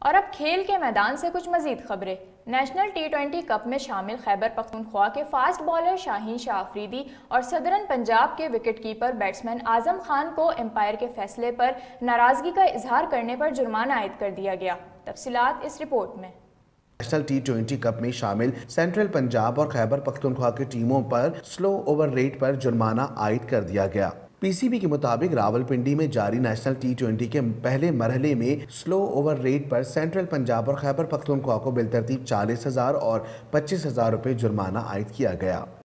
और अब खेल के मैदान से कुछ मजीद खबरें। नेशनल T20 कप में शामिल खैबर पख्तूनख्वा के फास्ट बॉलर शाहीन शाह अफरीदी और सदरन पंजाब के विकेटकीपर बैट्समैन आजम खान को एम्पायर के फैसले पर नाराजगी का इजहार करने पर जुर्माना आयद कर दिया गया। तफसीलात इस रिपोर्ट में। नेशनल T20 कप में शामिल सेंट्रल पंजाब और खैबर पख्तूनख्वा की टीमों पर स्लो ओवर रेट पर जुर्माना आयद कर दिया गया। पीसीबी के मुताबिक रावलपिंडी में जारी नेशनल T20 के पहले मरहले में स्लो ओवर रेट पर सेंट्रल पंजाब और खैबर पख्तूनख्वा को बिलतरतीब 40,000 और 25,000 रुपये जुर्माना आयद किया गया।